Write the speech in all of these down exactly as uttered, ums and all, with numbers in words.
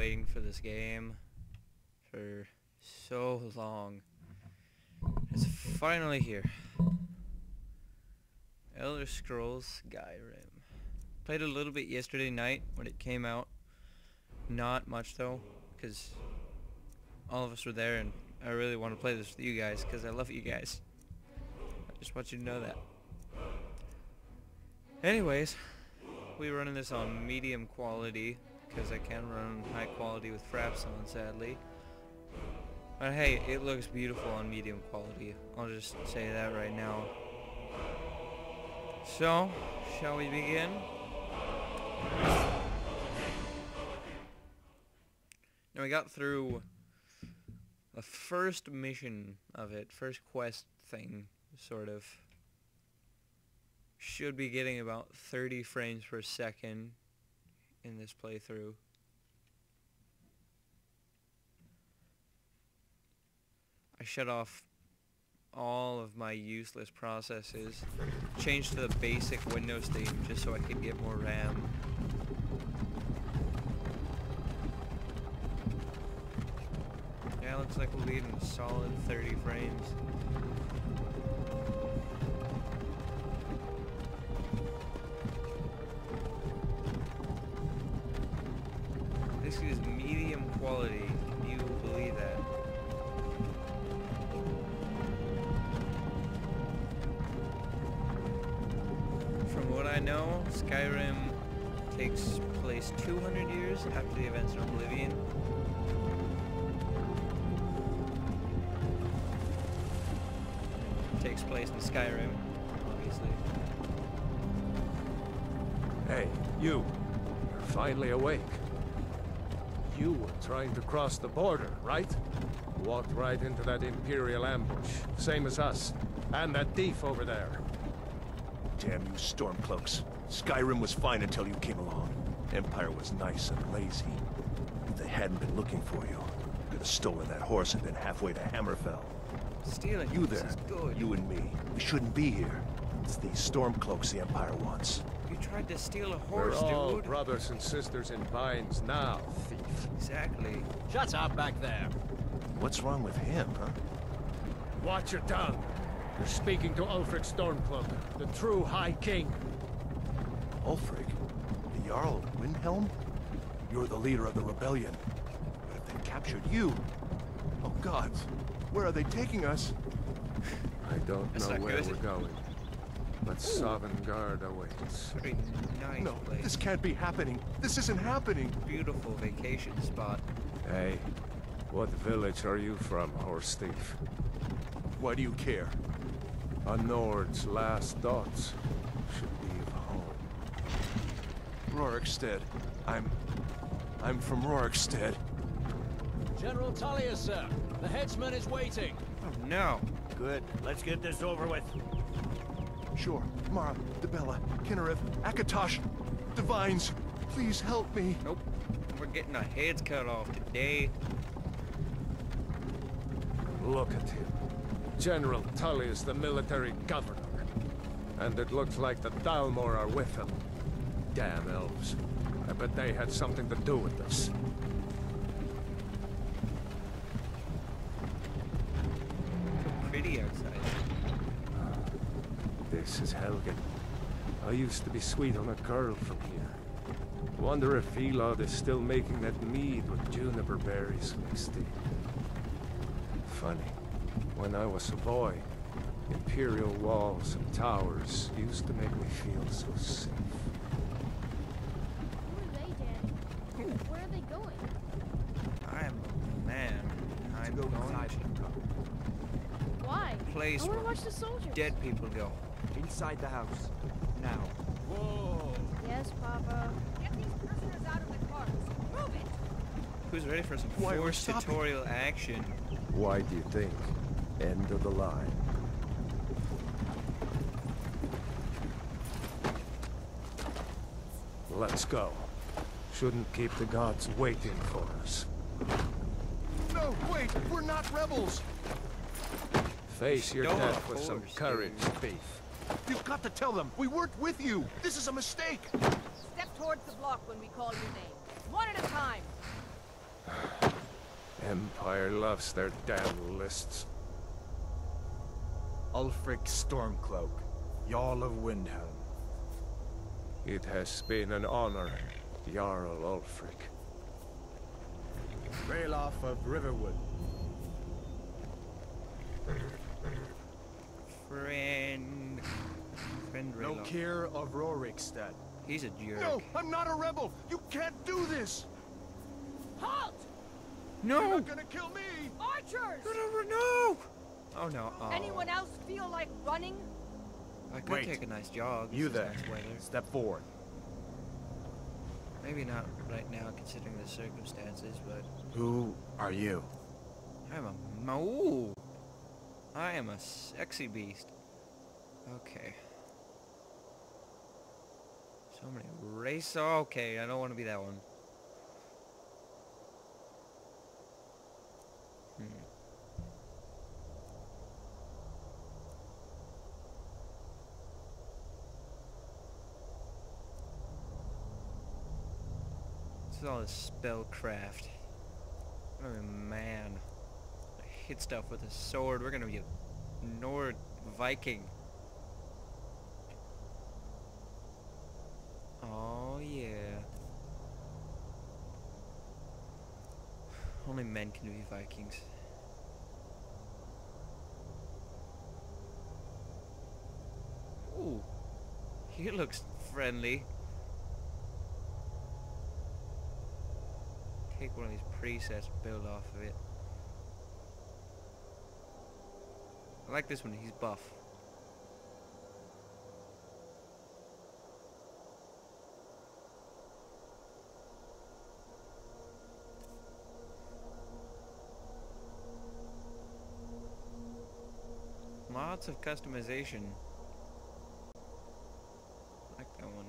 waiting for this game for so long. It's finally here. Elder Scrolls Skyrim. Played a little bit yesterday night when it came out. Not much though, because all of us were there and I really want to play this with you guys because I love you guys. I just want you to know that. Anyways, we're running this on medium quality because I can't run high quality with FRAPS on, sadly. But hey, it looks beautiful on medium quality. I'll just say that right now. So, shall we begin? Now we got through the first mission of it, first quest thing, sort of. Should be getting about thirty frames per second in this playthrough. I shut off all of my useless processes, changed to the basic Windows theme just so I could get more RAM. Yeah, looks like we'll be in a solid thirty frames. This is medium quality. Can you believe that? From what I know, Skyrim takes place two hundred years after the events of Oblivion. It takes place in Skyrim, obviously. Hey, you. You're finally awake. You were trying to cross the border, right? Walked right into that Imperial ambush, same as us. And that thief over there. Damn you Stormcloaks. Skyrim was fine until you came along. Empire was nice and lazy. If they hadn't been looking for you, could have stolen that horse and been halfway to Hammerfell. Stealing You this there, is good. you and me, we shouldn't be here. It's these Stormcloaks the Empire wants. You tried to steal a We're horse, all dude. brothers and sisters in binds now, thief. Exactly. Shut up back there. What's wrong with him, huh? Watch your tongue. You're speaking to Ulfric Stormcloak, the true High King. Ulfric? The Jarl of Windhelm? You're the leader of the rebellion. But if they captured you... Oh gods, where are they taking us? I don't That's know not where good. we're going, but Sovngarde awaits. Very nice No, place. this can't be happening. This isn't happening. Beautiful vacation spot. Hey, what village are you from, horse thief? Why do you care? A Nord's last thoughts should be of home. Rorikstead. I'm... I'm from Rorikstead. General Tullius, sir. The headsman is waiting. Oh no. Good. Let's get this over with. Sure. Mara, Debella, Kinnereth, Akatosh, Divines, please help me. Nope. We're getting our heads cut off today. Look at him. General Tullius, the military governor. And it looks like the Dalmor are with him. Damn elves. I bet they had something to do with this. So pretty outside. This is Helgen. I used to be sweet on a girl from here. Wonder if Elod is still making that mead with juniper berries mixed in. Funny. When I was a boy, Imperial walls and towers used to make me feel so safe. Who are they, Daddy? Where are they going? I'm a man. I'm go going inside. to Why? a place I want where to watch the soldiers. dead people go. Inside the house. Now. Whoa. Yes, Papa. Get these prisoners out of the carts. Move it! Who's ready for some Why are we forced stopping? tutorial action? Why do you think? End of the line. Let's go. Shouldn't keep the gods waiting for us. No, wait, we're not rebels. Face your Stole a death with some horse, courage, dude. thief. You've got to tell them, we weren't with you. This is a mistake. Step towards the block when we call your name. One at a time. Empire loves their damn lists. Ulfric Stormcloak, Jarl of Windhelm. It has been an honor, Jarl Ulfric. Ralof of Riverwood. Friend. Friend No Raylock. Kier of Rorikstead. He's a jerk. No, I'm not a rebel. You can't do this. Halt! No! You're not gonna kill me. Archers! No! No! Oh no. Oh. Anyone else feel like running? I could Wait. take a nice jog. This You is there. nice weather. Step forward. Maybe not right now considering the circumstances, but Who are you? I'm a mo. I am a sexy beast. Okay. So many race. Okay, I don't want to be that one. Hmm. This is all this spellcraft. Oh man. I hit stuff with a sword. We're gonna be a Nord Viking. Oh yeah. Only men can be Vikings. Ooh. He looks friendly. Take one of these presets and build off of it. I like this one, he's buff. Lots of customization. I like that one.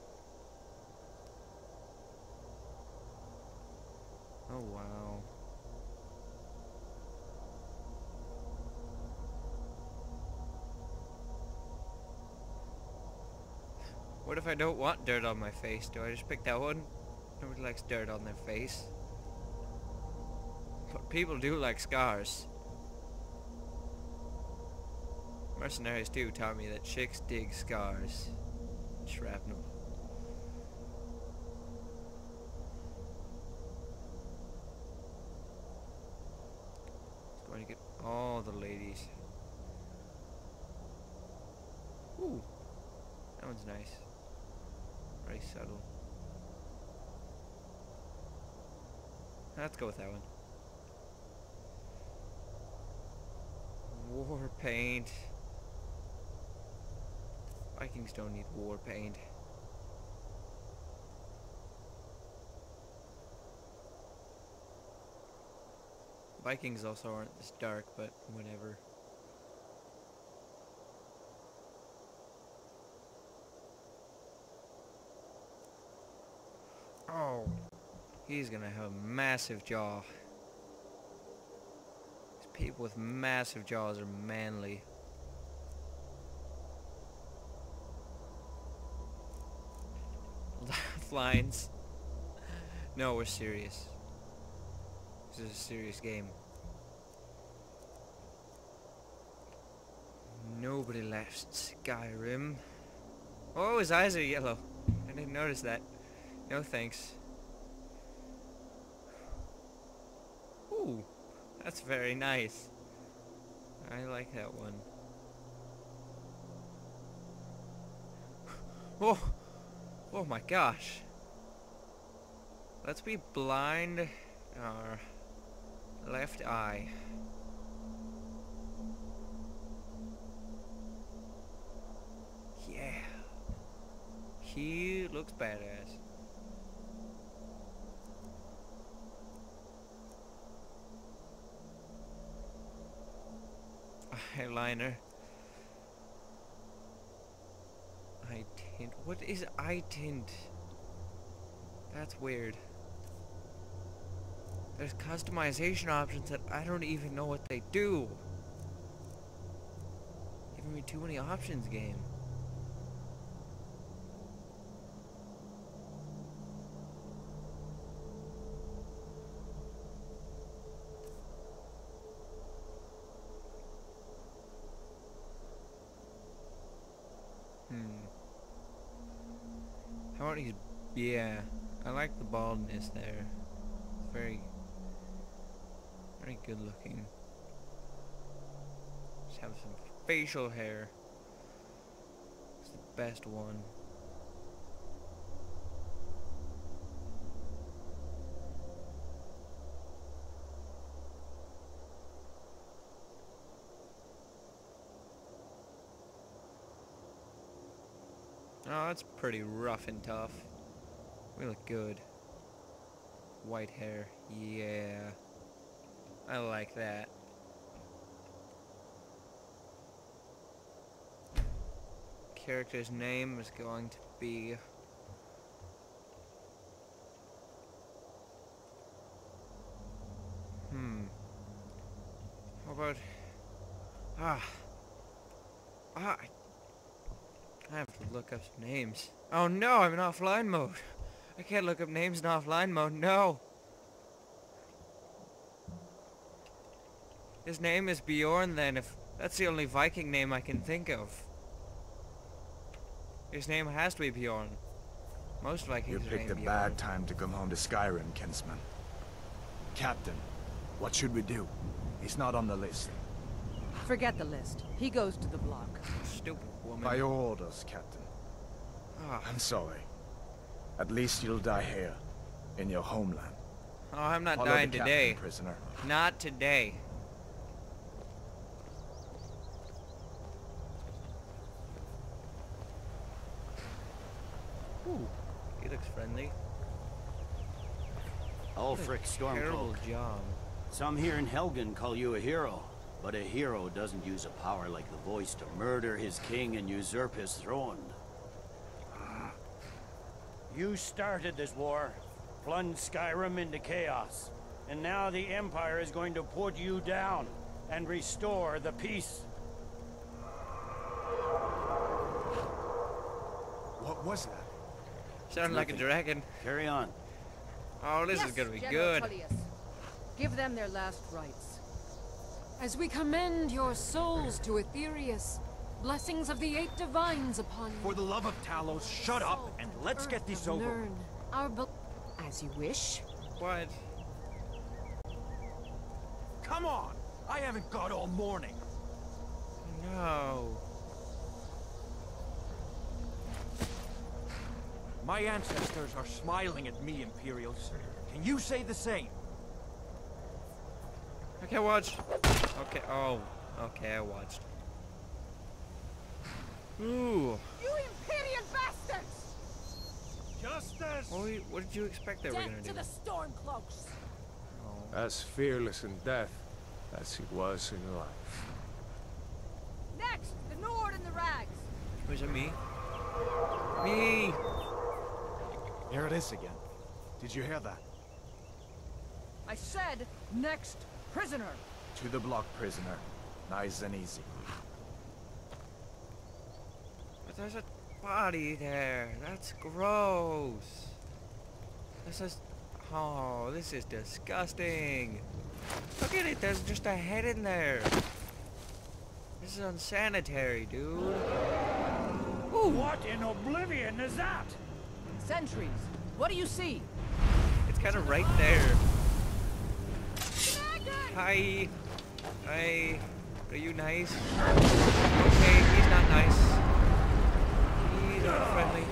Oh wow. What if I don't want dirt on my face? Do I just pick that one? Nobody likes dirt on their face. But people do like scars. Mercenaries too taught me that chicks dig scars. Shrapnel. It's going to get all the ladies. Ooh. That one's nice. Very subtle. Let's go with that one. War paint. Vikings don't need war paint. Vikings also aren't this dark, but whatever. Oh, he's gonna have a massive jaw. These people with massive jaws are manly. Laugh lines. No, we're serious. This is a serious game. Nobody laughs at Skyrim. Oh, his eyes are yellow. I didn't notice that. No thanks. Ooh, that's very nice. I like that one. Oh, oh my gosh. Let's be blind our left eye. Yeah. He looks badass. Eyeliner. Eye tint. What is eye tint? That's weird. There's customization options that I don't even know what they do. Giving me too many options, game. Oh, he's... Yeah. I like the baldness there. Very... Very good looking. Just have some facial hair. It's the best one. Oh, that's pretty rough and tough. We look good. White hair. Yeah. I like that. Character's name is going to be... Hmm. How about... Ah. Ah. I have to look up some names. Oh no, I'm in offline mode. I can't look up names in offline mode, no. His name is Bjorn then, if that's the only Viking name I can think of. His name has to be Bjorn. Most Vikings You are picked a named bad Bjorn. time to come home to Skyrim, kinsman. Captain, what should we do? He's not on the list. Forget the list. He goes to the block. Stupid woman. By your orders, Captain. Ah. I'm sorry. At least you'll die here, in your homeland. Oh, I'm not Follow dying the today. captain, prisoner. Not today. Ooh, he looks friendly. Ulfric Terrible Stormcloak. job. Some here in Helgen call you a hero, but a hero doesn't use a power like the voice to murder his king and usurp his throne. You started this war, plunged Skyrim into chaos, and now the Empire is going to put you down and restore the peace. What was that? Sounded like a Nothing. dragon. Carry on. Oh, this Yes, is gonna be General good. Tullius. Give them their last rites. As we commend your souls to Aetherius, blessings of the eight divines upon you. For the love of Talos, shut up and let's get this over. Learn our bel- As you wish. What? Come on! I haven't got all morning. No. My ancestors are smiling at me, Imperials. Can you say the same? Okay, watch. Okay. Oh. Okay, I watched. Ooh. You Imperial bastards! Justice! What, were you- what did you expect they were gonna Death do? to the Stormcloaks! Oh. As fearless in death as he was in life. Next, the Nord and the Rags. Was it me? Me. Here it is again. Did you hear that? I said, next prisoner. To the block, prisoner. Nice and easy. But there's a body there. That's gross. This is... Oh, this is disgusting. Look at it. There's just a head in there. This is unsanitary, dude. Ooh. What in oblivion is that? Sentries, what do you see? It's kind of right there. Hi. Hi. Are you nice? Okay, he's not nice. He's not friendly.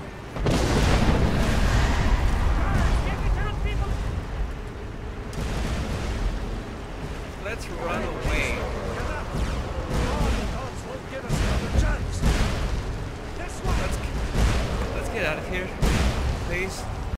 Let's run.